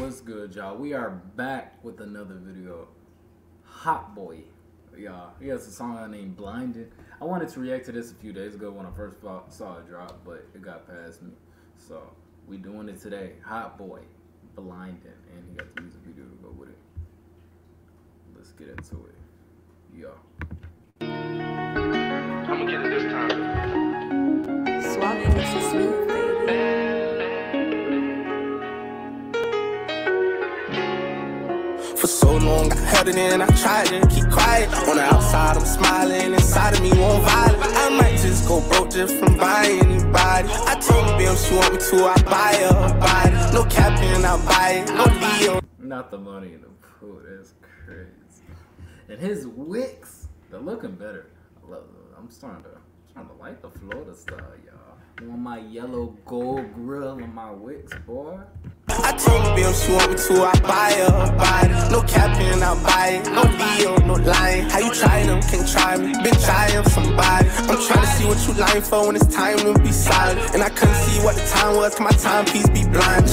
What's good, y'all? We are back with another video. Hot Boy, y'all. He has a song named Blinded. I wanted to react to this a few days ago when I first saw it drop, but it got past me. So we doing it today. Hot Boy, Blinded, and he got the music video to go with it. Let's get into it, y'all. I'm gonna get it this time. Suave makes it smooth, baby. For so long I held it in, I tried to keep quiet. On the outside I'm smiling, inside of me won't violate. I might just go broke just from buying anybody. I told her, if she want me to, I buy her a body. No capping, I buy it, no Leo. Not the money in the pool, that's crazy. And his wicks, they're looking better. I'm starting to like the Florida style, y'all. Want my yellow gold grill on my wicks, boy. I told her, if she want me to, I buy her a body. No capping, I buy it, no Leo, no lying. How you try them, can't try me, bitch, I am somebody. I'm trying to see what you lying for when it's time to be silent. And I couldn't see what the time was, cause my timepiece be blind.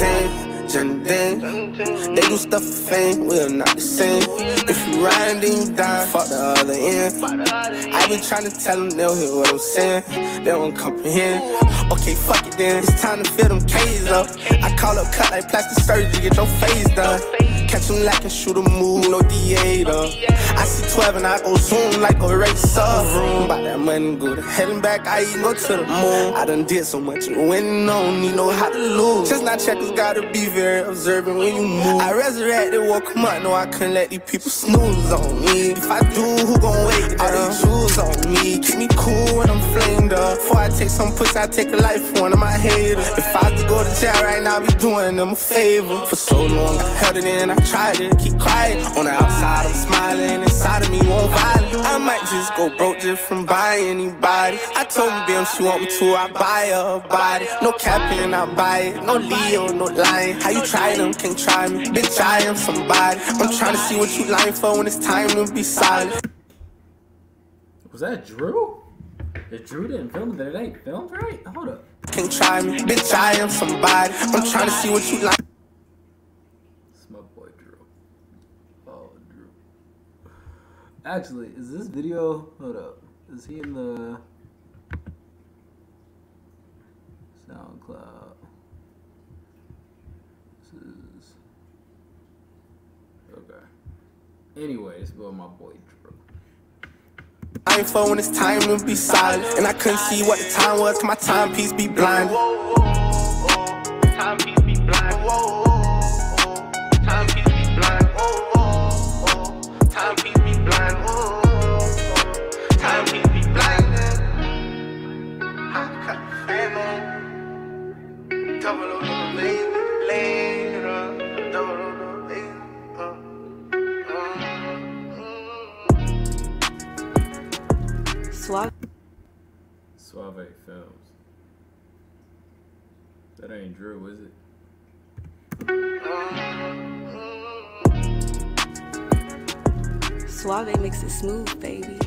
They do stuff for fame, we're not the same. If you ride, then you die, fuck the other end. I been trying to tell them they'll hear what I'm saying, they won't comprehend. Okay, fuck it then, it's time to fill them K's up. I call up cut like plastic surgery, get your face done. Catch them lacking, shoot a move, no DA though. I see 12 and I go zoom like a racer. Room, by that money, go to hell and back, I even go to the moon. I done did so much and winning, don't need know how to lose. Just not checkers, gotta be very observant when you move. I resurrected, woke them up, no I couldn't let these people snooze on me. If I do, who gon' wait? All they choose on me. Keep me cool when I'm flamed up. Before I take some pussy, I take a life for one of my haters. If I was to go to jail right now, I be doing them a favor. For so long, I held it in, I tried to keep quiet. On the outside, I'm smiling, inside of me won't violate. I might just go broke just from buying anybody. I told her, if she want me to, I buy her a body. No capping, I buy it, no Leo, no lying. How you try them, can't try me, bitch, I am somebody. I'm trying to see what you lying for when it's time to be silent. Was that Drew? If Drew didn't film it, then it ain't filmed right? Hold up. Can't try me, bitch, I am somebody. I'm trying to see what you like. It's my boy Drew. Oh, Drew. Actually, is this video, hold up, is he in the SoundCloud? This is, okay. Anyway, it's about my boy Drew. I ain't for when it's time to be silent. And I couldn't see what the time was, cause my timepiece be blind. Timepiece be blind. Timepiece be blind. Timepiece be blind. Timepiece be blind. Double on the later. Double on the Suave. Suave Films. That ain't Drew, is it? Suave makes it smooth, baby.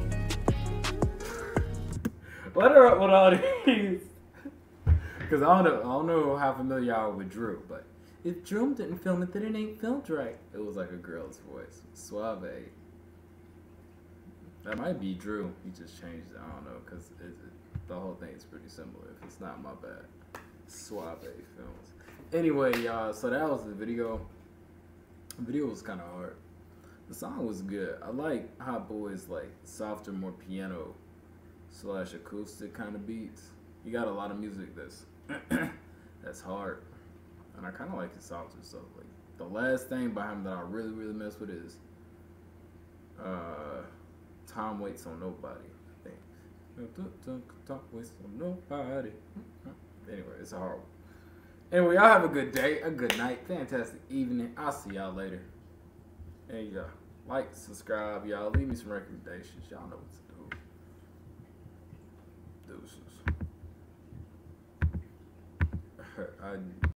What are up with all these? Because I don't know how familiar y'all are with Drew, but if Drew didn't film it, then it ain't filmed right. It was like a girl's voice. Suave. That might be Drew. He just changed it. I don't know, because the whole thing is pretty similar. If it's not, my bad. Suave Films. Anyway, y'all, so that was the video. The video was kind of hard. The song was good. I like Hot Boy's like softer, more piano / acoustic kind of beats. He got a lot of music that's hard, and I kind of like his softer stuff. Like the last thing by him that I really mess with is Time Waits on Nobody, I think. Time waits on nobody. Anyway, it's a hard one. Anyway, y'all have a good day, a good night, fantastic evening. I'll see y'all later. And y'all like, subscribe, y'all. Leave me some recommendations. Y'all know what to do. Deuces.